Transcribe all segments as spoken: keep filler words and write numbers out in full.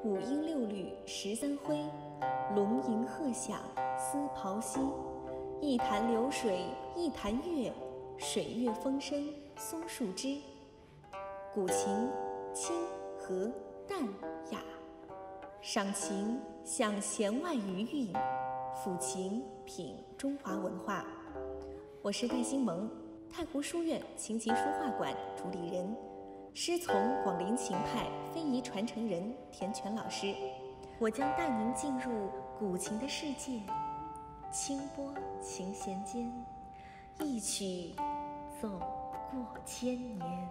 五音六律十三徽，龙吟鹤响思庖溪。一潭流水一潭月，水月风生松树枝。古琴清和淡雅，赏琴享弦外余韵，抚琴品中华文化。我是戴新萌，太湖书院琴棋书画馆主理人，师从广陵琴派非遗传承人田泉老师。我将带您进入古琴的世界，轻拨琴弦间，一曲走过千年。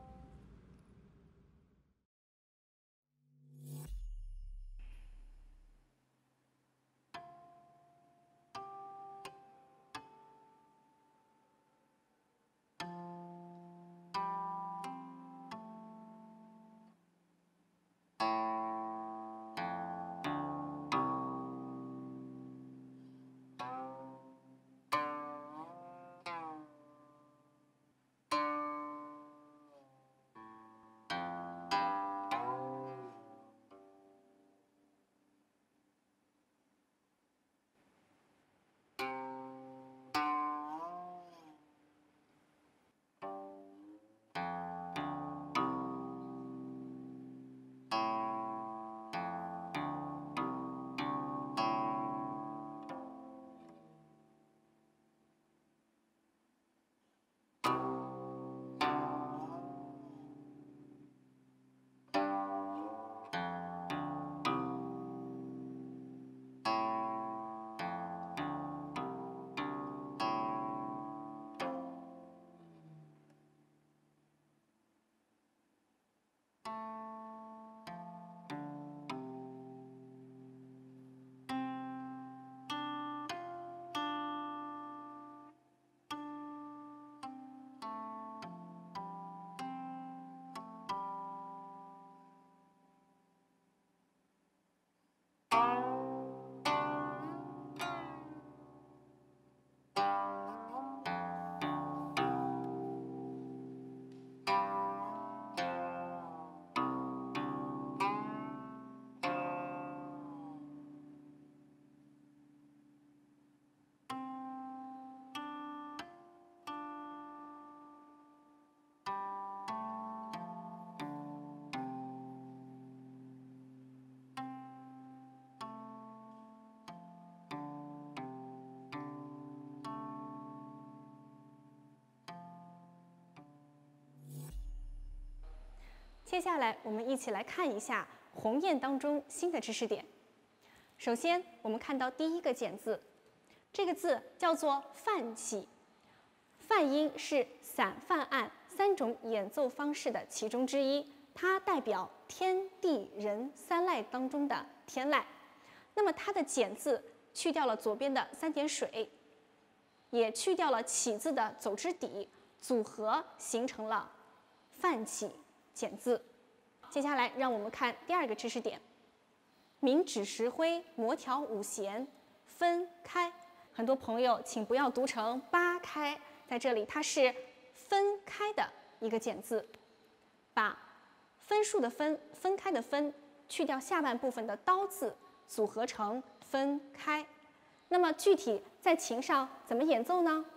接下来，我们一起来看一下鸿雁当中新的知识点。首先，我们看到第一个简字，这个字叫做泛起。泛音是散泛按三种演奏方式的其中之一，它代表天地人三籁当中的天籁。那么它的简字去掉了左边的三点水，也去掉了起字的走之底，组合形成了泛起简字。接下来让我们看第二个知识点，明指石灰，磨条五弦，分开。很多朋友请不要读成八开，在这里它是分开的一个简字，把分数的分、分开的分去掉下半部分的刀字，组合成分开。那么具体在琴上怎么演奏呢？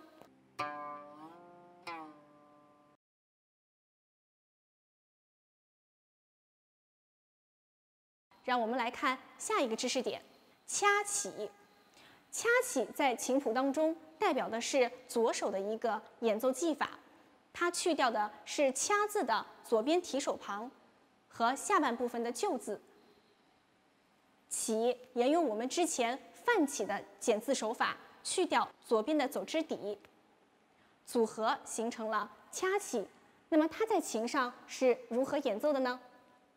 让我们来看下一个知识点，掐起。掐起在琴谱当中代表的是左手的一个演奏技法，它去掉的是掐字的左边提手旁和下半部分的就字。起沿用我们之前泛起的简字手法，去掉左边的走之底，组合形成了掐起。那么它在琴上是如何演奏的呢？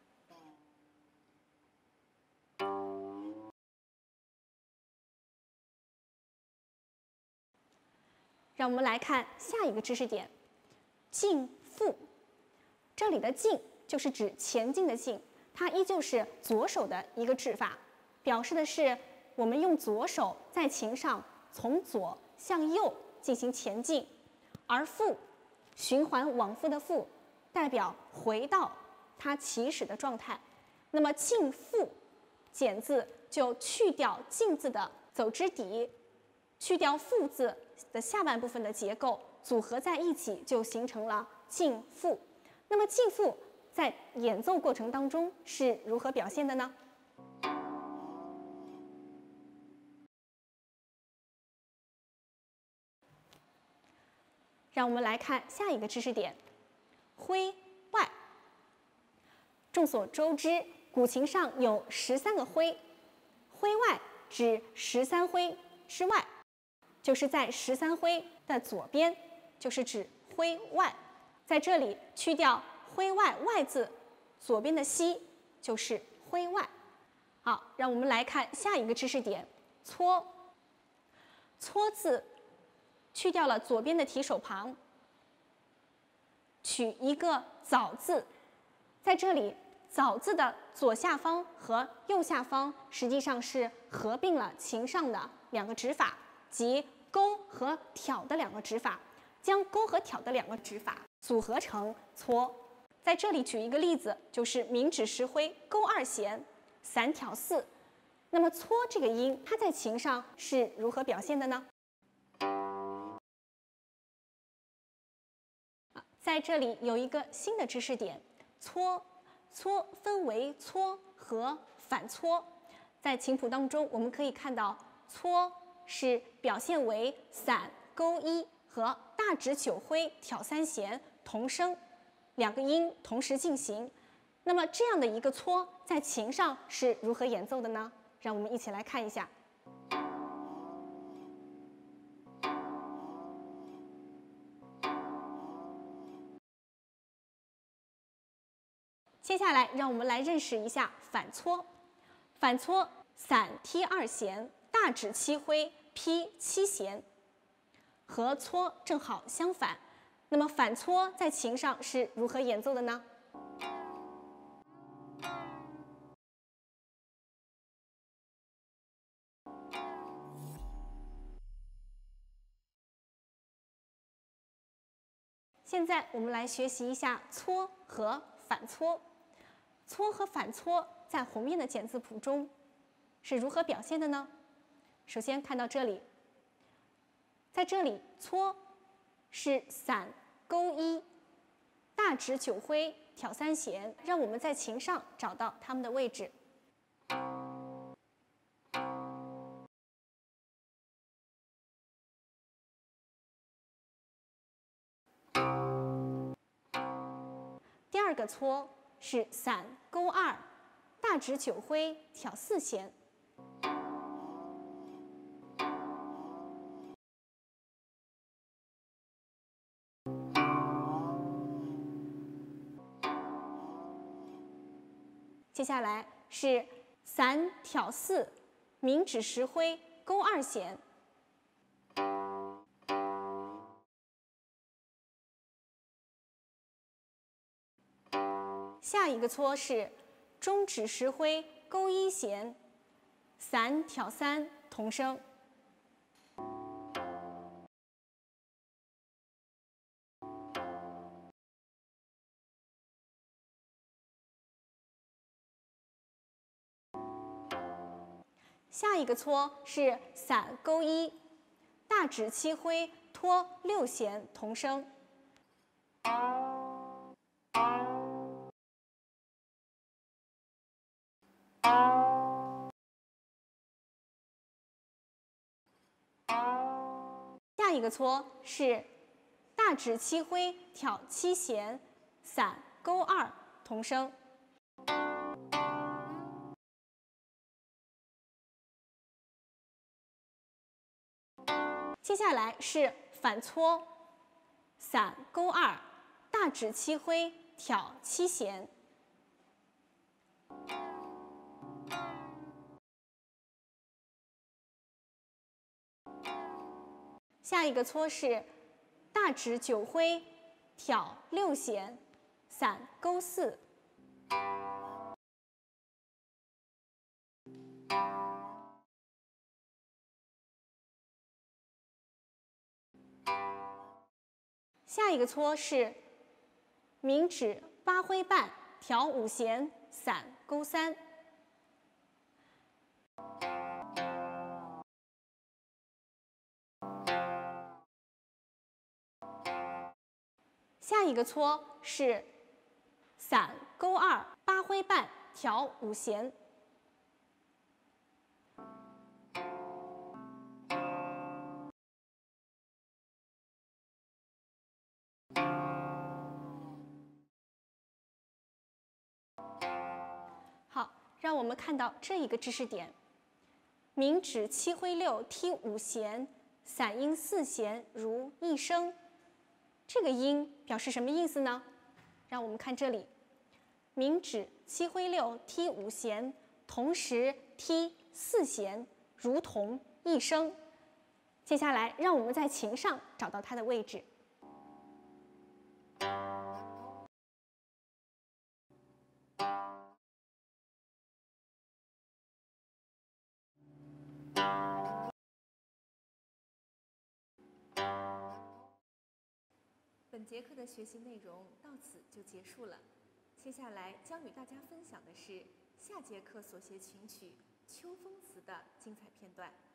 让我们来看下一个知识点，进复。这里的进就是指前进的进，它依旧是左手的一个指法，表示的是我们用左手在琴上从左向右进行前进，而复，循环往复的复，代表回到它起始的状态。 那么进复简字就去掉进字的走之底，去掉复字的下半部分的结构，组合在一起就形成了进复。那么进复在演奏过程当中是如何表现的呢？让我们来看下一个知识点：徽外。众所周知，古琴上有十三个徽，徽外指十三徽之外，就是在十三徽的左边，就是指徽外。在这里去掉徽外外字，左边的西就是徽外。好，让我们来看下一个知识点：搓。搓字去掉了左边的提手旁，取一个早字，在这里早字的左下方和右下方实际上是合并了琴上的两个指法，即勾和挑的两个指法，将勾和挑的两个指法组合成搓。在这里举一个例子，就是明指实徽勾二弦，散挑四。那么搓这个音，它在琴上是如何表现的呢？在这里有一个新的知识点，搓。搓分为搓和反搓。在琴谱当中，我们可以看到，搓是表现为散勾一和大指九徽挑三弦同声，两个音同时进行。那么这样的一个搓，在琴上是如何演奏的呢？让我们一起来看一下。接下来，让我们来认识一下反搓。反搓散踢二弦，大指七徽劈七弦，和搓正好相反。那么反搓在琴上是如何演奏的呢？现在我们来学习一下搓和反搓。搓和反搓在鸿雁的简字谱中是如何表现的呢？首先看到这里，在这里搓是散勾一，大指九徽挑三弦，让我们在琴上找到它们的位置。第二个搓是散勾二，大指九徽挑四弦。接下来是散挑四，明指实徽勾二弦。下一个搓是中指实徽勾一弦，散挑三同声。下一个搓是散勾一，大指七徽托六弦同声。下一个搓是大指七徽挑七弦，散勾二同声。接下来是反搓，散勾二，大指七徽挑七弦。下一个搓是大指九徽挑六弦，散勾四。下一个搓是明指八徽半挑五弦，散勾三。下一个搓是散勾二，八挥半，调五弦。好，让我们看到这一个知识点：明指七挥六，踢五弦，散音四弦如一声。这个音表示什么意思呢？让我们看这里，明指七挥六，踢五弦，同时踢四弦，如同一声。接下来，让我们在琴上找到它的位置。 本节课的学习内容到此就结束了，接下来将与大家分享的是下节课所学群曲《秋风词》的精彩片段。